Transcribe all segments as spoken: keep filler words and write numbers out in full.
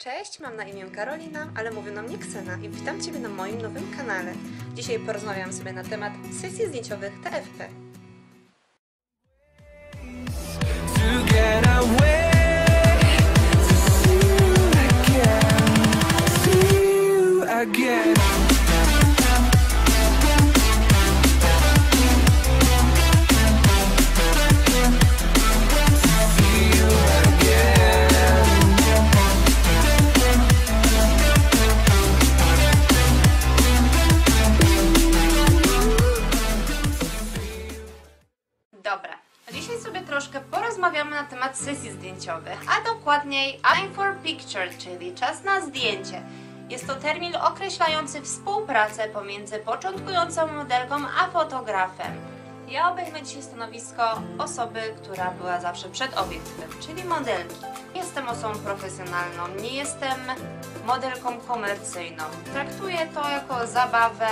Cześć, mam na imię Karolina, ale mówią na mnie Ksena i witam Ciebie na moim nowym kanale. Dzisiaj porozmawiam sobie na temat sesji zdjęciowych T F P. Dobra, dzisiaj sobie troszkę porozmawiamy na temat sesji zdjęciowych, a dokładniej time for picture, czyli czas na zdjęcie. Jest to termin określający współpracę pomiędzy początkującą modelką a fotografem. Ja obejmę dzisiaj stanowisko osoby, która była zawsze przed obiektywem, czyli modelki. Jestem osobą profesjonalną, nie jestem modelką komercyjną. Traktuję to jako zabawę,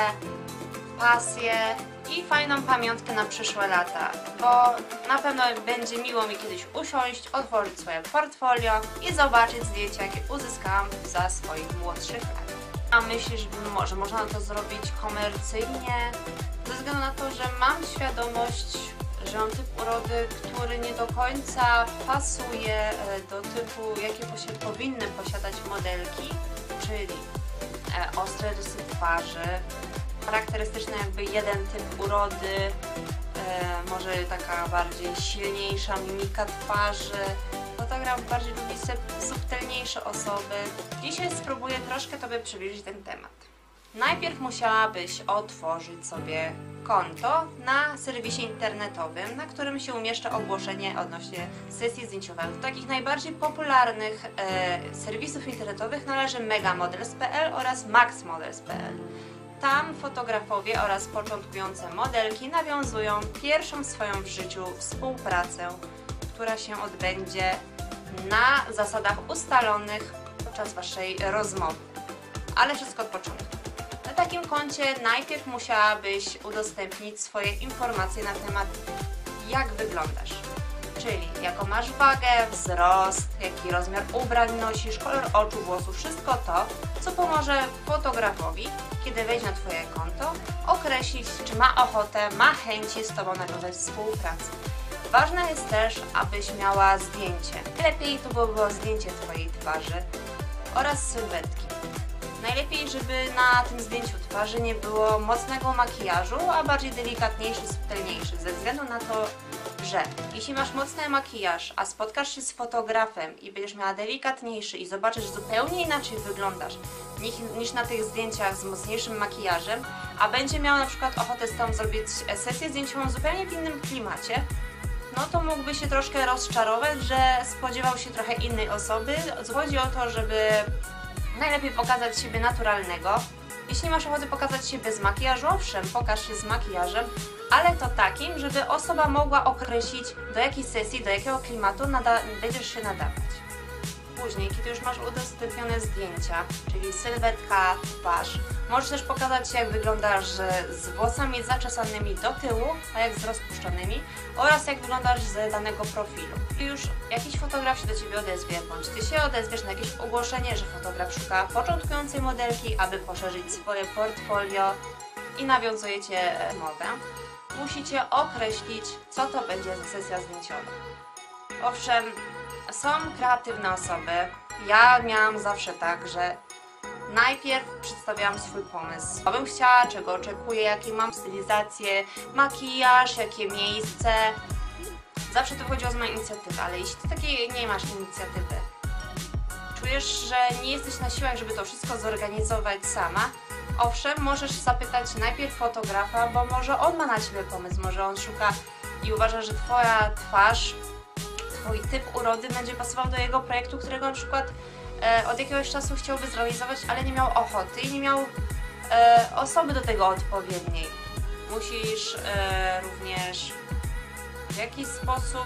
pasję i fajną pamiątkę na przyszłe lata, bo na pewno będzie miło mi kiedyś usiąść, otworzyć swoje portfolio i zobaczyć zdjęcia, jakie uzyskałam za swoich młodszych lat. A myślisz, że może można to zrobić komercyjnie? Ze względu na to, że mam świadomość, że mam typ urody, który nie do końca pasuje do typu, jakie posi powinny posiadać modelki, czyli e, ostre rysy twarzy, charakterystyczny jakby jeden typ urody, e, może taka bardziej silniejsza mimika twarzy. Fotograf bardziej lubi subtelniejsze osoby. Dzisiaj spróbuję troszkę Tobie przybliżyć ten temat. Najpierw musiałabyś otworzyć sobie konto na serwisie internetowym, na którym się umieszcza ogłoszenie odnośnie sesji zdjęciowych. Do takich najbardziej popularnych e, serwisów internetowych należy megamodels kropka p l oraz maxmodels kropka p l. Tam fotografowie oraz początkujące modelki nawiązują pierwszą swoją w życiu współpracę, która się odbędzie na zasadach ustalonych podczas Waszej rozmowy. Ale wszystko od początku. Na takim koncie najpierw musiałabyś udostępnić swoje informacje na temat, jak wyglądasz. Czyli jaką masz wagę, wzrost, jaki rozmiar ubrań nosisz, kolor oczu, włosów, wszystko to, co pomoże fotografowi, kiedy wejdzie na Twoje konto, określić, czy ma ochotę, ma chęci z Tobą nawiązać współpracę. Ważne jest też, abyś miała zdjęcie. Najlepiej to by było zdjęcie Twojej twarzy oraz sylwetki. Najlepiej, żeby na tym zdjęciu twarzy nie było mocnego makijażu, a bardziej delikatniejszy, subtelniejszy, ze względu na to, że jeśli masz mocny makijaż, a spotkasz się z fotografem i będziesz miała delikatniejszy i zobaczysz, że zupełnie inaczej wyglądasz niż, niż na tych zdjęciach z mocniejszym makijażem, a będzie miał na przykład ochotę z Tobą zrobić sesję zdjęciową zupełnie w innym klimacie, no to mógłby się troszkę rozczarować, że spodziewał się trochę innej osoby. Chodzi o to, żeby najlepiej pokazać siebie naturalnego. Jeśli masz ochotę pokazać się bez makijażu, owszem, pokaż się z makijażem, ale to takim, żeby osoba mogła określić, do jakiej sesji, do jakiego klimatu będziesz się nadawać. Później, kiedy już masz udostępnione zdjęcia, czyli sylwetka, twarz, możesz też pokazać, jak wyglądasz z włosami zaczesanymi do tyłu, a jak z rozpuszczonymi, oraz jak wyglądasz z danego profilu. I już jakiś fotograf się do Ciebie odezwie, bądź Ty się odezwiesz na jakieś ogłoszenie, że fotograf szuka początkującej modelki, aby poszerzyć swoje portfolio i nawiązujecie rozmowę. Musicie określić, co to będzie za sesja zdjęciowa. Owszem, są kreatywne osoby. Ja miałam zawsze tak, że najpierw przedstawiałam swój pomysł. Co bym chciała, czego oczekuję, jakie mam stylizację, makijaż, jakie miejsce. Zawsze to chodziło z mojej inicjatywy, ale jeśli Ty takiej nie masz inicjatywy, czujesz, że nie jesteś na siłach, żeby to wszystko zorganizować sama, owszem, możesz zapytać najpierw fotografa, bo może on ma na Ciebie pomysł, może on szuka i uważa, że Twoja twarz, Twój typ urody będzie pasował do jego projektu, którego na przykład e, od jakiegoś czasu chciałby zrealizować, ale nie miał ochoty i nie miał e, osoby do tego odpowiedniej. Musisz e, również w jakiś sposób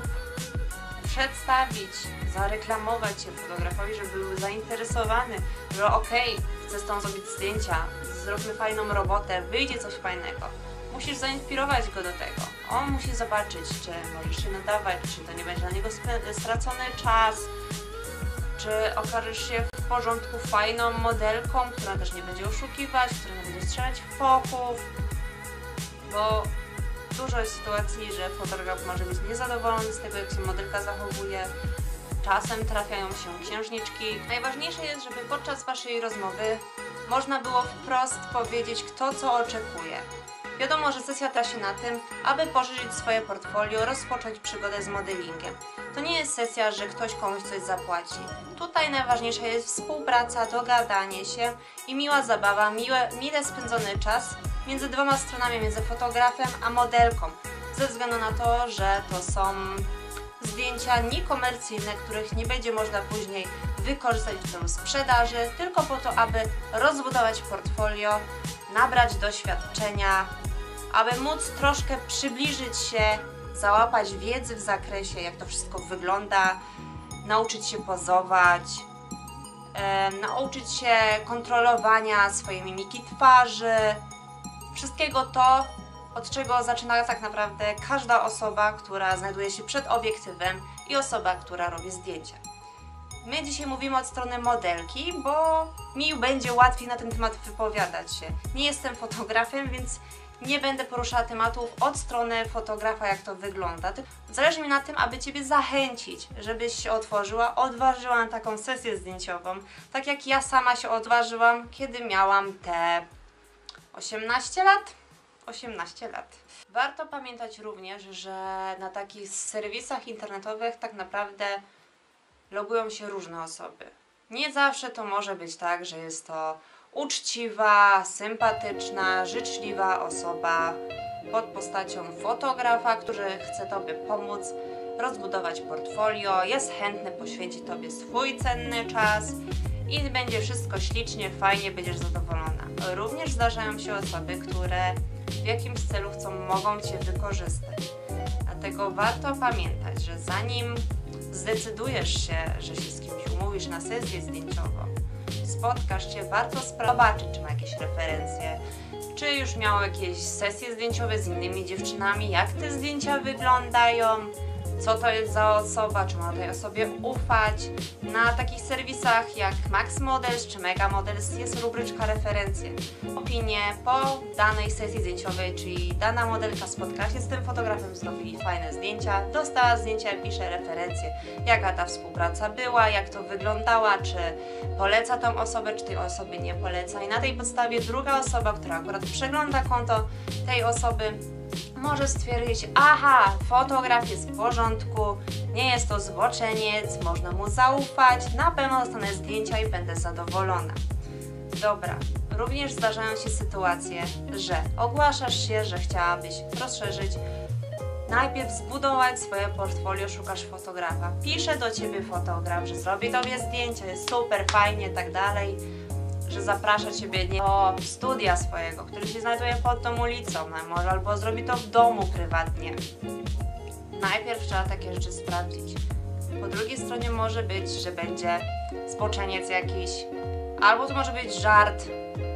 przedstawić, zareklamować się fotografowi, żeby był zainteresowany, że okej, okay, chcę z tą zrobić zdjęcia, zróbmy fajną robotę, wyjdzie coś fajnego. Musisz zainspirować go do tego. On musi zobaczyć, czy możesz się nadawać, czy to nie będzie dla niego stracony czas, czy okażesz się w porządku, fajną modelką, która też nie będzie oszukiwać, która nie będzie strzelać w pochów, bo dużo jest sytuacji, że fotograf może być niezadowolony z tego, jak się modelka zachowuje. Czasem trafiają się księżniczki. Najważniejsze jest, żeby podczas waszej rozmowy można było wprost powiedzieć, kto co oczekuje. Wiadomo, że sesja traci się na tym, aby poszerzyć swoje portfolio, rozpocząć przygodę z modelingiem. To nie jest sesja, że ktoś komuś coś zapłaci. Tutaj najważniejsza jest współpraca, dogadanie się i miła zabawa, miłe, mile spędzony czas między dwoma stronami, między fotografem a modelką. Ze względu na to, że to są zdjęcia niekomercyjne, których nie będzie można później wykorzystać w celu sprzedaży, tylko po to, aby rozbudować portfolio, nabrać doświadczenia, aby móc troszkę przybliżyć się, załapać wiedzy w zakresie, jak to wszystko wygląda, nauczyć się pozować, e, nauczyć się kontrolowania swojej mimiki twarzy, wszystkiego to, od czego zaczyna tak naprawdę każda osoba, która znajduje się przed obiektywem i osoba, która robi zdjęcia. My dzisiaj mówimy od strony modelki, bo mi będzie łatwiej na ten temat wypowiadać się. Nie jestem fotografem, więc nie będę poruszała tematów od strony fotografa, jak to wygląda. Zależy mi na tym, aby Ciebie zachęcić, żebyś się otworzyła, odważyła na taką sesję zdjęciową, tak jak ja sama się odważyłam, kiedy miałam te osiemnaście lat. osiemnaście lat. Warto pamiętać również, że na takich serwisach internetowych tak naprawdę logują się różne osoby. Nie zawsze to może być tak, że jest to uczciwa, sympatyczna, życzliwa osoba pod postacią fotografa, który chce Tobie pomóc rozbudować portfolio, jest chętny poświęcić Tobie swój cenny czas i będzie wszystko ślicznie, fajnie, będziesz zadowolona. Również zdarzają się osoby, które w jakimś celu chcą, mogą Cię wykorzystać. Dlatego warto pamiętać, że zanim zdecydujesz się, że się z kimś umówisz na sesję zdjęciową, spotkasz się, warto zobaczyć, czy ma jakieś referencje, czy już miał jakieś sesje zdjęciowe z innymi dziewczynami, jak te zdjęcia wyglądają, co to jest za osoba, czy można tej osobie ufać. Na takich serwisach jak Max Models czy Mega Models jest rubryczka referencje. Opinie po danej sesji zdjęciowej, czyli dana modelka spotkała się z tym fotografem, zrobili fajne zdjęcia, dostała zdjęcia, pisze referencje, jaka ta współpraca była, jak to wyglądała, czy poleca tą osobę, czy tej osoby nie poleca. I na tej podstawie druga osoba, która akurat przegląda konto tej osoby, może stwierdzić, aha, fotograf jest w porządku, nie jest to zboczeniec, można mu zaufać, na pewno dostanę zdjęcia i będę zadowolona. Dobra, również zdarzają się sytuacje, że ogłaszasz się, że chciałabyś rozszerzyć, najpierw zbudować swoje portfolio, szukasz fotografa, pisze do Ciebie fotograf, że zrobi Tobie zdjęcia, jest super, fajnie, tak dalej, że zaprasza Ciebie do studia swojego, który się znajduje pod tą ulicą, no może albo zrobi to w domu prywatnie. Najpierw trzeba takie rzeczy sprawdzić. Po drugiej stronie może być, że będzie zboczeniec jakiś, albo to może być żart.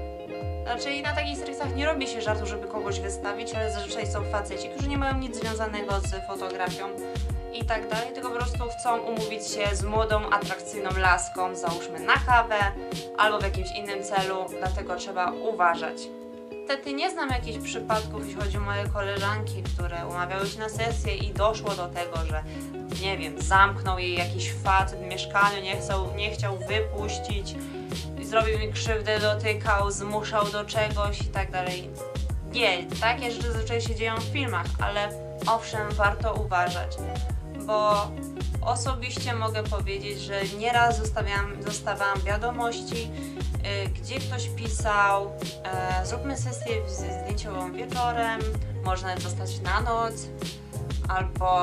Znaczy na takich serwisach nie robi się żartu, żeby kogoś wystawić, ale zazwyczaj są faceci, którzy nie mają nic związanego z fotografią i tak dalej, tylko po prostu chcą umówić się z młodą, atrakcyjną laską, załóżmy na kawę albo w jakimś innym celu, dlatego trzeba uważać. Niestety nie znam jakichś przypadków, jeśli chodzi o moje koleżanki, które umawiały się na sesję i doszło do tego, że nie wiem, zamknął jej jakiś facet w mieszkaniu, nie chciał, nie chciał wypuścić, zrobił mi krzywdę, dotykał, zmuszał do czegoś i tak dalej. Nie, takie rzeczy zazwyczaj się dzieją w filmach, ale owszem, warto uważać, bo osobiście mogę powiedzieć, że nieraz zostawiałam, dostawałam wiadomości, yy, gdzie ktoś pisał, yy, zróbmy sesję zdjęciową wieczorem, można zostać na noc, albo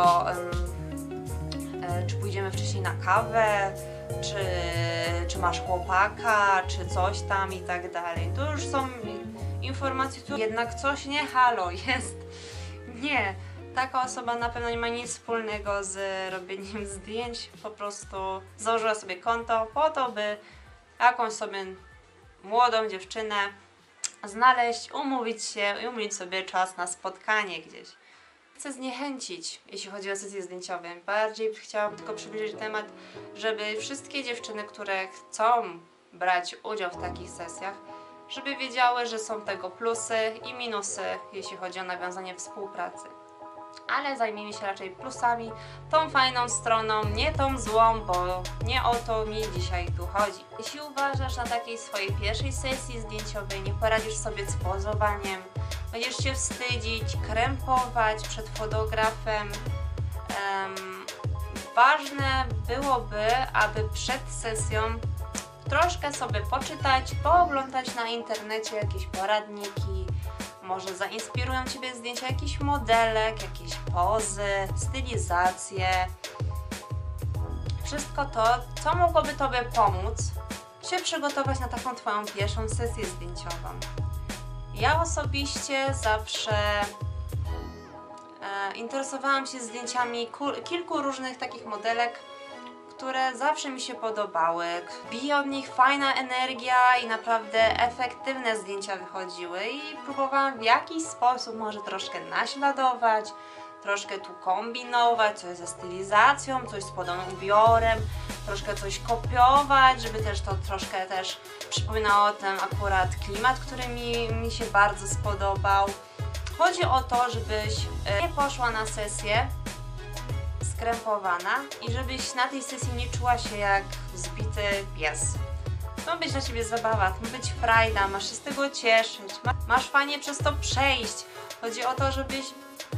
yy, yy, czy pójdziemy wcześniej na kawę, czy, czy masz chłopaka, czy coś tam i tak dalej. To już są informacje, które jednak coś nie halo jest. Nie, taka osoba na pewno nie ma nic wspólnego z robieniem zdjęć, po prostu założyła sobie konto po to, by jakąś sobie młodą dziewczynę znaleźć, umówić się i umówić sobie czas na spotkanie gdzieś. Chcę zniechęcić, jeśli chodzi o sesje zdjęciowe. Bardziej chciałam tylko przybliżyć temat, żeby wszystkie dziewczyny, które chcą brać udział w takich sesjach, żeby wiedziały, że są tego plusy i minusy, jeśli chodzi o nawiązanie współpracy. Ale zajmijmy się raczej plusami, tą fajną stroną, nie tą złą, bo nie o to mi dzisiaj tu chodzi. Jeśli uważasz, na takiej swojej pierwszej sesji zdjęciowej nie poradzisz sobie z pozowaniem, będziesz się wstydzić, krępować przed fotografem, um, ważne byłoby, aby przed sesją troszkę sobie poczytać, pooglądać na internecie jakieś poradniki, może zainspirują Ciebie zdjęcia jakichś modelek, jakieś pozy, stylizacje. Wszystko to, co mogłoby Tobie pomóc się przygotować na taką Twoją pierwszą sesję zdjęciową. Ja osobiście zawsze e, interesowałam się zdjęciami kilku różnych takich modelek, które zawsze mi się podobały. Bije od nich fajna energia i naprawdę efektywne zdjęcia wychodziły i próbowałam w jakiś sposób może troszkę naśladować, troszkę tu kombinować, coś ze stylizacją, coś z podobnym ubiorem, troszkę coś kopiować, żeby też to troszkę też przypominało ten akurat klimat, który mi, mi się bardzo spodobał. Chodzi o to, żebyś nie poszła na sesję skrępowana i żebyś na tej sesji nie czuła się jak zbity pies. To ma być dla Ciebie zabawa, to ma być frajda, masz się z tego cieszyć, masz fajnie przez to przejść. Chodzi o to, żebyś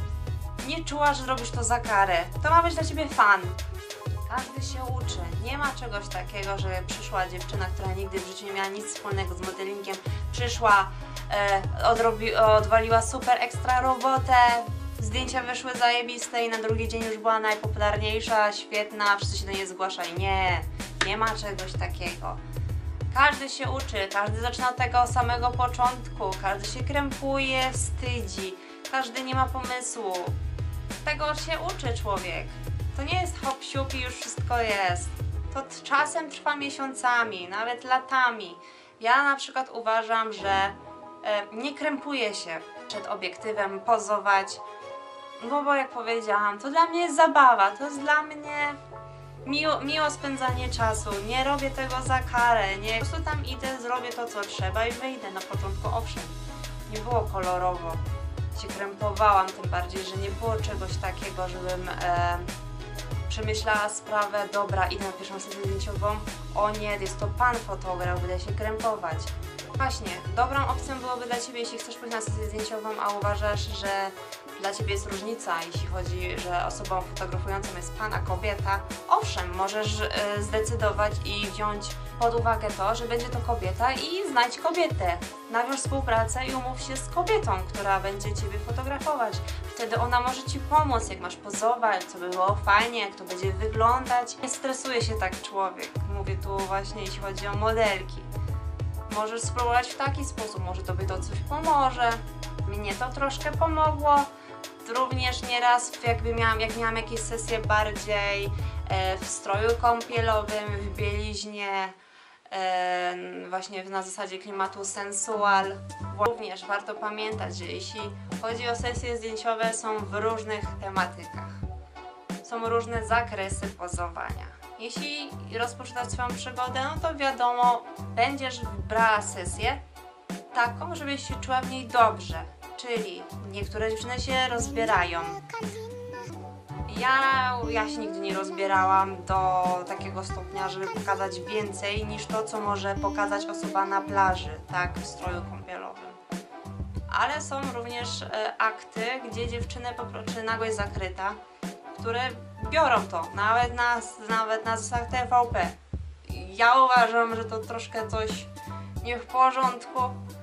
nie czuła, że robisz to za karę. To ma być dla Ciebie fan. Każdy się uczy. Nie ma czegoś takiego, że przyszła dziewczyna, która nigdy w życiu nie miała nic wspólnego z modelingiem, przyszła, e, odrobi, odwaliła super ekstra robotę, zdjęcia wyszły zajebiste i na drugi dzień już była najpopularniejsza, świetna, wszyscy się do niej zgłaszali. Nie, nie ma czegoś takiego. Każdy się uczy, każdy zaczyna od tego samego początku, każdy się krępuje, wstydzi, każdy nie ma pomysłu. Tego się uczy człowiek. To nie jest hop siup i już wszystko jest. To czasem trwa miesiącami, nawet latami. Ja na przykład uważam, że e, nie krępuję się przed obiektywem pozować, no bo jak powiedziałam, to dla mnie jest zabawa, to jest dla mnie miło, miło spędzanie czasu, nie robię tego za karę, nie, po prostu tam idę, zrobię to co trzeba i wyjdę. Na początku owszem, nie było kolorowo, się krępowałam, tym bardziej, że nie było czegoś takiego, żebym e, przemyślała sprawę, dobra, idę na pierwszą sesję zdjęciową, o nie, jest to pan fotograf, będę się krępować. Właśnie, dobrą opcją byłoby dla Ciebie, jeśli chcesz pójść na sesję zdjęciową, a uważasz, że dla Ciebie jest różnica, jeśli chodzi, że osobą fotografującą jest pan, a kobieta. Owszem, możesz y, zdecydować i wziąć pod uwagę to, że będzie to kobieta i znajdź kobietę. Nawiąż współpracę i umów się z kobietą, która będzie Ciebie fotografować. Wtedy ona może Ci pomóc, jak masz pozować, co by było fajnie, jak to będzie wyglądać. Nie stresuje się tak człowiek. Mówię tu właśnie, jeśli chodzi o modelki. Możesz spróbować w taki sposób, może Tobie to coś pomoże. Mnie to troszkę pomogło. Również nieraz jakby miałam, jak miałam jakieś sesje bardziej e, w stroju kąpielowym, w bieliźnie, e, właśnie na zasadzie klimatu sensual. Również warto pamiętać, że jeśli chodzi o sesje zdjęciowe, są w różnych tematykach. Są różne zakresy pozowania. Jeśli rozpoczynasz swoją przygodę, no to wiadomo, będziesz brała sesję taką, żebyś się czuła w niej dobrze. Czyli niektóre dziewczyny się rozbierają. Ja, ja się nigdy nie rozbierałam do takiego stopnia, żeby pokazać więcej niż to, co może pokazać osoba na plaży, tak, w stroju kąpielowym. Ale są również e, akty, gdzie dziewczyny, czy nagość zakryta, które biorą to, nawet na, nawet na zasadach T V P. Ja uważam, że to troszkę coś nie w porządku,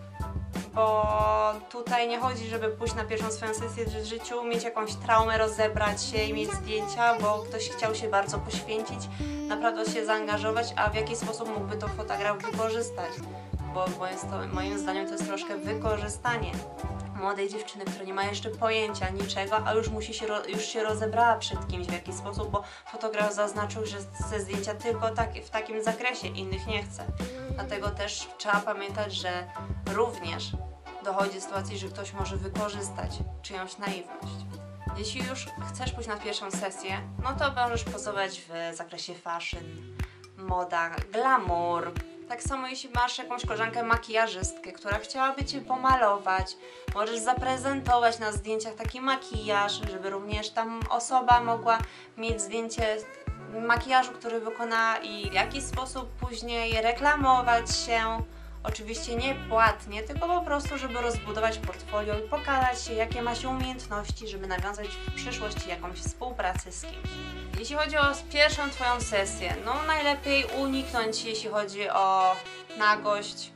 bo tutaj nie chodzi, żeby pójść na pierwszą swoją sesję w życiu, mieć jakąś traumę, rozebrać się i mieć zdjęcia, bo ktoś chciał się bardzo poświęcić, naprawdę się zaangażować, a w jaki sposób mógłby to fotograf wykorzystać, bo, bo jest to, moim zdaniem to jest troszkę wykorzystanie młodej dziewczyny, która nie ma jeszcze pojęcia niczego, a już musi się, już się rozebrała przed kimś w jakiś sposób, bo fotograf zaznaczył, że chce zdjęcia tylko tak, w takim zakresie, innych nie chce. Dlatego też trzeba pamiętać, że również dochodzi do sytuacji, że ktoś może wykorzystać czyjąś naiwność. Jeśli już chcesz pójść na pierwszą sesję, no to możesz pozować w zakresie fashion, moda, glamour. Tak samo jeśli masz jakąś koleżankę makijażystkę, która chciałaby Cię pomalować, możesz zaprezentować na zdjęciach taki makijaż, żeby również tam osoba mogła mieć zdjęcie makijażu, który wykonała i w jaki sposób później reklamować się. Oczywiście nie płatnie, tylko po prostu, żeby rozbudować portfolio i pokazać się, jakie ma się umiejętności, żeby nawiązać w przyszłości jakąś współpracę z kimś. Jeśli chodzi o pierwszą Twoją sesję, no najlepiej uniknąć, jeśli chodzi o nagość,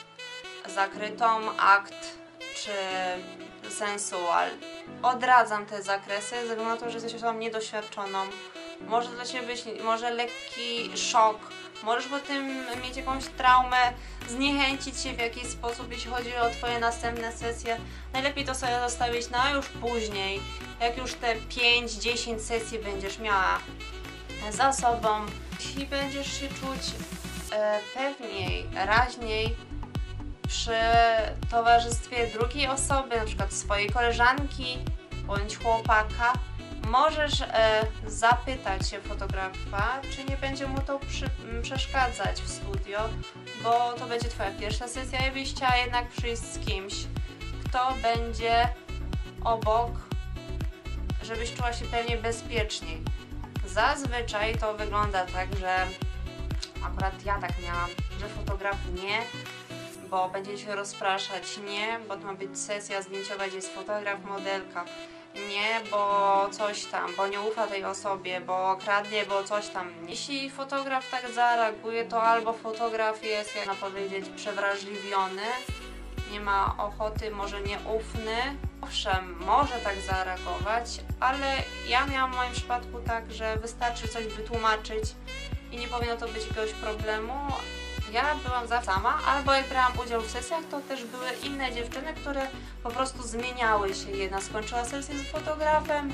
zakrytą, akt czy sensual. Odradzam te zakresy, ze względu na to, że jesteś osobą niedoświadczoną. Może dla Ciebie być może lekki szok, możesz po tym mieć jakąś traumę, zniechęcić się w jakiś sposób, jeśli chodzi o Twoje następne sesje. Najlepiej to sobie zostawić na już później, jak już te pięć dziesięć sesji będziesz miała za sobą. Jeśli będziesz się czuć e, pewniej, raźniej przy towarzystwie drugiej osoby, na przykład swojej koleżanki bądź chłopaka, możesz e, zapytać się fotografa, czy nie będzie mu to przy, m, przeszkadzać w studio, bo to będzie Twoja pierwsza sesja i byś chciała jednak przyjść z kimś, kto będzie obok, żebyś czuła się pewnie bezpieczniej. Zazwyczaj to wygląda tak, że akurat ja tak miałam, że fotograf nie, bo będzie się rozpraszać, nie, bo to ma być sesja zdjęciowa, gdzie jest fotograf, modelka. Nie, bo coś tam, bo nie ufa tej osobie, bo kradnie, bo coś tam. Jeśli fotograf tak zareaguje, to albo fotograf jest, jak można powiedzieć, przewrażliwiony, nie ma ochoty, może nieufny. Owszem, może tak zareagować, ale ja miałam w moim przypadku tak, że wystarczy coś wytłumaczyć i nie powinno to być jakiegoś problemu. Ja byłam zawsze sama, albo jak brałam udział w sesjach, to też były inne dziewczyny, które po prostu zmieniały się. Jedna skończyła sesję z fotografem,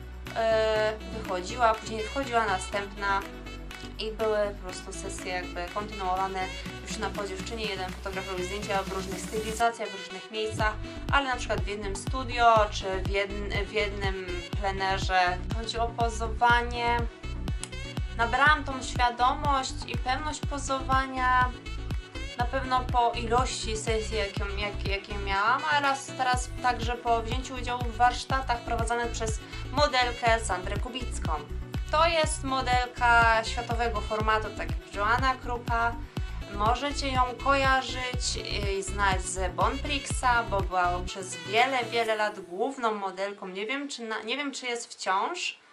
yy, wychodziła, później wchodziła następna i były po prostu sesje jakby kontynuowane już na po dziewczynie. Jeden fotograf robił zdjęcia w różnych stylizacjach, w różnych miejscach, ale na przykład w jednym studio, czy w, jedn, w jednym plenerze. Chodzi o pozowanie. Nabrałam tą świadomość i pewność pozowania na pewno po ilości sesji, jakie, jak, jakie miałam, a raz teraz także po wzięciu udziału w warsztatach prowadzonych przez modelkę Sandrę Kubicką. To jest modelka światowego formatu, tak jak Joanna Krupa. Możecie ją kojarzyć i znać z Bonprixa, bo była przez wiele, wiele lat główną modelką. Nie wiem, czy, na, nie wiem, czy jest wciąż.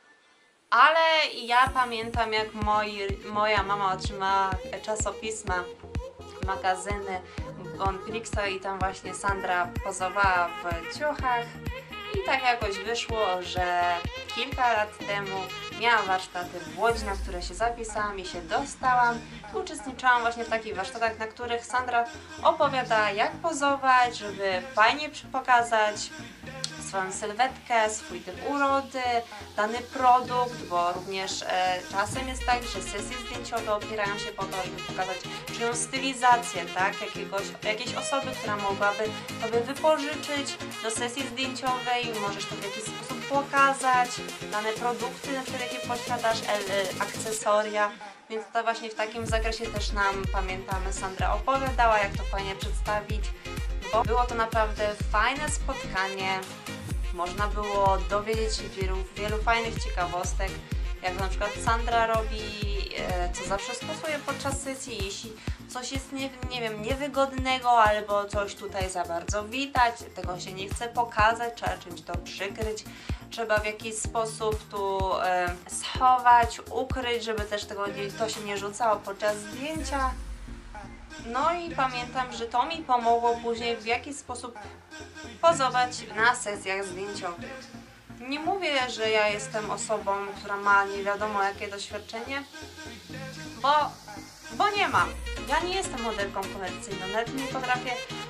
Ale ja pamiętam, jak moi, moja mama otrzymała czasopisma, magazyny Bonprixa i tam właśnie Sandra pozowała w ciuchach i tak jakoś wyszło, że kilka lat temu miałam warsztaty w Łodzi, na które się zapisałam i się dostałam. Uczestniczyłam właśnie w takich warsztatach, na których Sandra opowiada, jak pozować, żeby fajnie pokazać swoją sylwetkę, swój typ urody, dany produkt, bo również e, czasem jest tak, że sesje zdjęciowe opierają się po to, żeby pokazać czyją stylizację, tak, jakiegoś, jakiejś osoby, która mogłaby Tobie wypożyczyć do sesji zdjęciowej, możesz to w jakiś sposób pokazać, dane produkty, na przykład jakie posiadasz, e, akcesoria, więc to właśnie w takim zakresie też nam, pamiętamy, Sandra opowiadała, jak to fajnie przedstawić, bo było to naprawdę fajne spotkanie. Można było dowiedzieć się wielu, wielu fajnych ciekawostek, jak na przykład Sandra robi, e, co zawsze stosuje podczas sesji, jeśli coś jest, nie, nie wiem, niewygodnego albo coś tutaj za bardzo widać, tego się nie chce pokazać, trzeba czymś to przykryć, trzeba w jakiś sposób tu e, schować, ukryć, żeby też tego nie, to się nie rzucało podczas zdjęcia. No i pamiętam, że to mi pomogło później w jakiś sposób pozować na sesjach zdjęciowych. Nie mówię, że ja jestem osobą, która ma nie wiadomo jakie doświadczenie, bo, bo nie mam. Ja nie jestem modelką komercyjną, nawet nie potrafię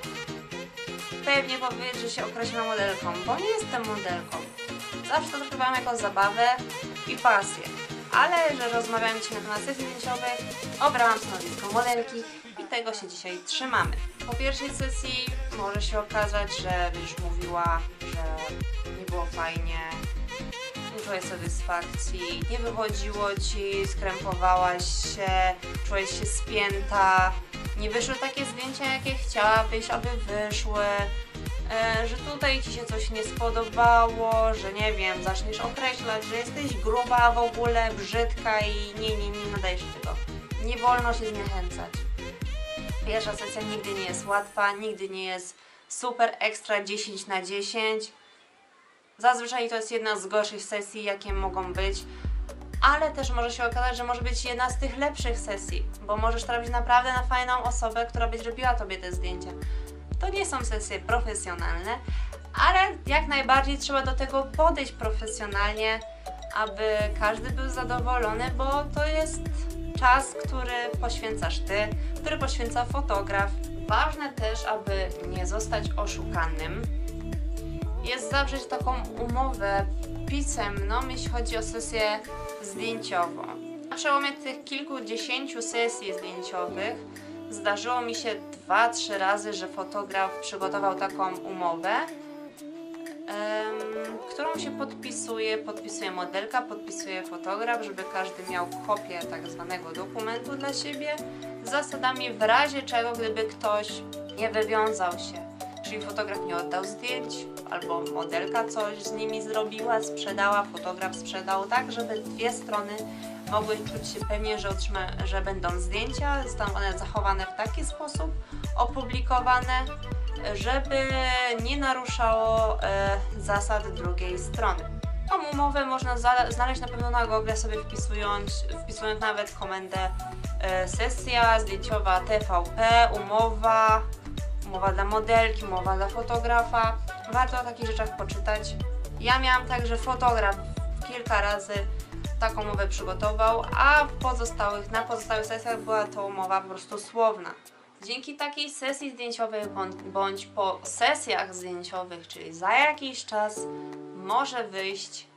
pewnie powiedzieć, że się określa modelką, bo nie jestem modelką. Zawsze to traktowałam jako zabawę i pasję. Ale, że rozmawiamy dzisiaj na temat sesji zdjęciowej, obrałam stanowisko modelki i tego się dzisiaj trzymamy. Po pierwszej sesji może się okazać, że już mówiła, że nie było było fajnie, nie czułeś satysfakcji, nie wychodziło ci, skrępowałaś się, czułeś się spięta, nie wyszły takie zdjęcia, jakie chciałabyś, aby wyszły, e, że tutaj ci się coś nie spodobało, że nie wiem, zaczniesz określać, że jesteś gruba w ogóle, brzydka i nie, nie, nie nadajesz tego. Nie wolno się zniechęcać. Pierwsza sesja nigdy nie jest łatwa, nigdy nie jest super ekstra dziesięć na dziesięć. Zazwyczaj to jest jedna z gorszych sesji, jakie mogą być, ale też może się okazać, że może być jedna z tych lepszych sesji, bo możesz trafić naprawdę na fajną osobę, która będzie robiła tobie te zdjęcia. To nie są sesje profesjonalne, ale jak najbardziej trzeba do tego podejść profesjonalnie, aby każdy był zadowolony, bo to jest czas, który poświęcasz ty, który poświęca fotograf. Ważne też, aby nie zostać oszukanym, jest zawrzeć taką umowę pisemną, jeśli chodzi o sesję zdjęciową. Na przełomie tych kilkudziesięciu sesji zdjęciowych zdarzyło mi się dwa, trzy razy, że fotograf przygotował taką umowę, um, którą się podpisuje, podpisuje modelka, podpisuje fotograf, żeby każdy miał kopię tak zwanego dokumentu dla siebie z zasadami w razie czego, gdyby ktoś nie wywiązał się. Czyli fotograf nie oddał zdjęć, albo modelka coś z nimi zrobiła, sprzedała, fotograf sprzedał, tak żeby dwie strony mogły czuć się pewnie, że, otrzyma, że będą zdjęcia, zostaną one zachowane w taki sposób, opublikowane, żeby nie naruszało e, zasad drugiej strony. Tą umowę można znaleźć na pewno na Google, sobie wpisując, wpisując nawet komendę e, sesja zdjęciowa T V P, umowa, umowa dla modelki, umowa dla fotografa. Warto o takich rzeczach poczytać. Ja miałam tak, że fotograf kilka razy taką umowę przygotował, a w pozostałych, na pozostałych sesjach była to umowa po prostu słowna. Dzięki takiej sesji zdjęciowej bądź po sesjach zdjęciowych, czyli za jakiś czas, może wyjść,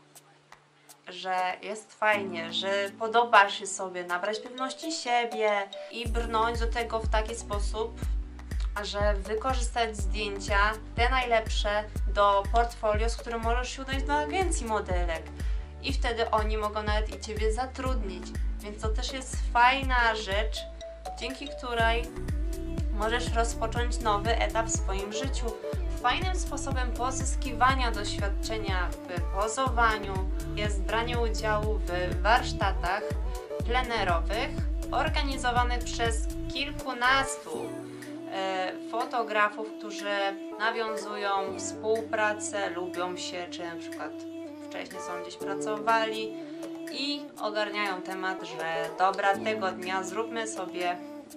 że jest fajnie, że podoba się sobie, nabrać pewności siebie i brnąć do tego w taki sposób, że wykorzystać zdjęcia, te najlepsze, do portfolio, z którym możesz się udać do agencji modelek. I wtedy oni mogą nawet i Ciebie zatrudnić. Więc to też jest fajna rzecz, dzięki której możesz rozpocząć nowy etap w swoim życiu. Fajnym sposobem pozyskiwania doświadczenia w pozowaniu jest branie udziału w warsztatach plenerowych organizowanych przez kilkunastu e, fotografów, którzy nawiązują współpracę, lubią się, czy na przykład wcześniej są gdzieś pracowali i ogarniają temat, że dobra, tego dnia zróbmy sobie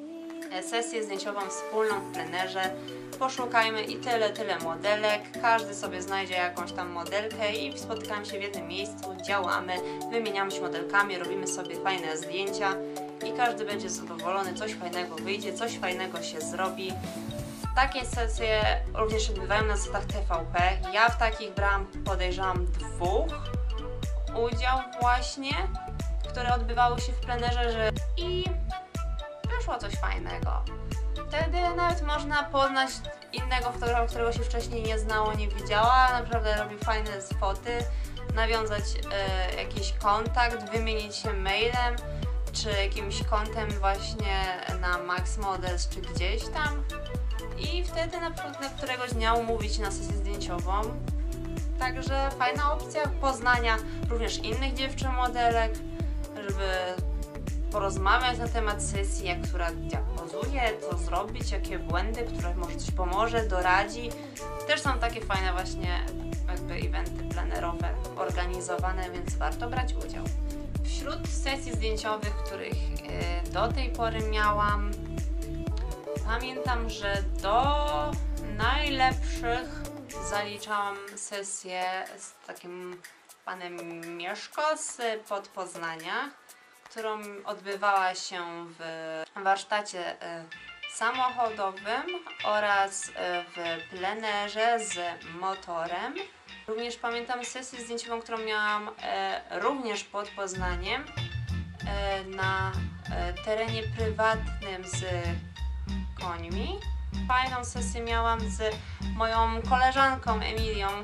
sesję zdjęciową wspólną w plenerze, poszukajmy i tyle, tyle modelek, każdy sobie znajdzie jakąś tam modelkę i spotykamy się w jednym miejscu, działamy, wymieniamy się modelkami, robimy sobie fajne zdjęcia i każdy będzie zadowolony, coś fajnego wyjdzie, coś fajnego się zrobi. Takie sesje również odbywają na zasadach T V P. Ja w takich brałam, podejrzewam, dwóch udział właśnie, które odbywały się w plenerze, że i wyszło coś fajnego. Wtedy nawet można poznać innego fotografa, którego się wcześniej nie znało, nie widziała, naprawdę robi fajne spoty, nawiązać e, jakiś kontakt, wymienić się mailem, czy jakimś kontem właśnie na Max Models, czy gdzieś tam. I wtedy na przykład na któregoś dnia umówić się na sesję zdjęciową. Także fajna opcja poznania również innych dziewczyn modelek, żeby porozmawiać na temat sesji, jak która jak pozuje, co zrobić, jakie błędy, które może coś pomoże, doradzi. Też są takie fajne właśnie jakby eventy plenerowe organizowane, więc warto brać udział. Wśród sesji zdjęciowych, których yy, do tej pory miałam, pamiętam, że do najlepszych zaliczałam sesję z takim panem Mieszko z Podpoznania, którą odbywała się w warsztacie samochodowym oraz w plenerze z motorem. Również pamiętam sesję zdjęciową, którą miałam również pod Poznaniem na terenie prywatnym z końmi. Fajną sesję miałam z moją koleżanką Emilią,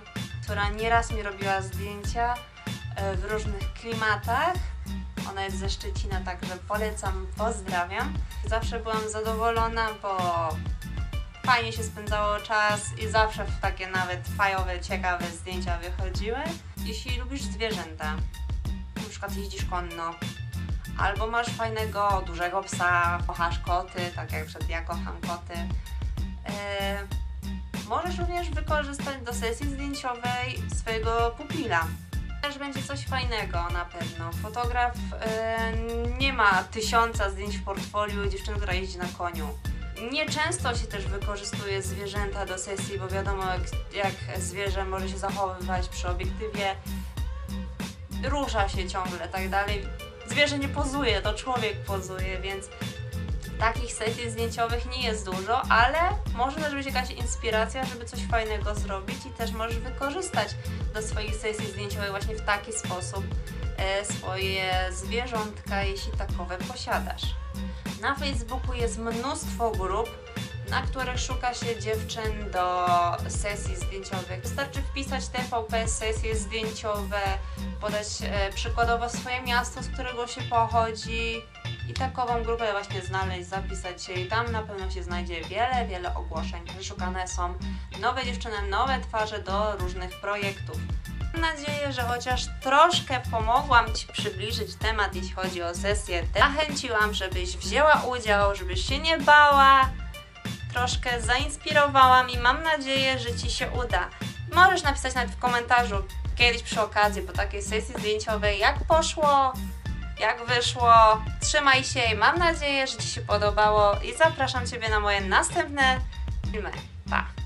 która nieraz mi robiła zdjęcia w różnych klimatach. Ona jest ze Szczecina, także polecam, pozdrawiam. Zawsze byłam zadowolona, bo fajnie się spędzało czas i zawsze w takie nawet fajowe, ciekawe zdjęcia wychodziły. Jeśli lubisz zwierzęta, na przykład jeździsz konno, albo masz fajnego, dużego psa, kochasz koty, tak jak przed ja kocham koty, e, możesz również wykorzystać do sesji zdjęciowej swojego pupila. Też będzie coś fajnego na pewno. Fotograf e, nie ma tysiąca zdjęć w portfolio dziewczyny, która jeździ na koniu. Nieczęsto się też wykorzystuje zwierzęta do sesji, bo wiadomo jak, jak zwierzę może się zachowywać przy obiektywie, rusza się ciągle, tak dalej. Zwierzę nie pozuje, to człowiek pozuje, więc takich sesji zdjęciowych nie jest dużo, ale może też być jakaś inspiracja, żeby coś fajnego zrobić i też możesz wykorzystać do swoich sesji zdjęciowych właśnie w taki sposób e, swoje zwierzątka, jeśli takowe posiadasz. Na Facebooku jest mnóstwo grup, na których szuka się dziewczyn do sesji zdjęciowych. Wystarczy wpisać T V P sesje zdjęciowe, podać e, przykładowo swoje miasto, z którego się pochodzi i takową grupę właśnie znaleźć, zapisać się i tam na pewno się znajdzie wiele, wiele ogłoszeń. Szukane są nowe dziewczyny, nowe twarze do różnych projektów. Mam nadzieję, że chociaż troszkę pomogłam Ci przybliżyć temat, jeśli chodzi o sesję. Zachęciłam, żebyś wzięła udział, żebyś się nie bała. Troszkę zainspirowałam i mam nadzieję, że Ci się uda. Możesz napisać nawet w komentarzu kiedyś przy okazji po takiej sesji zdjęciowej, jak poszło, jak wyszło. Trzymaj się i mam nadzieję, że Ci się podobało i zapraszam Ciebie na moje następne filmy. Pa!